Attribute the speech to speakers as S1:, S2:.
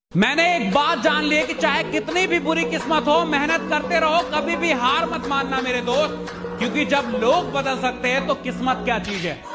S1: मैंने एक बात जान ली है कि चाहे कितनी भी बुरी किस्मत हो, मेहनत करते रहो, कभी भी हार मत मानना मेरे दोस्त, क्योंकि जब लोग बदल सकते हैं तो किस्मत क्या चीज है।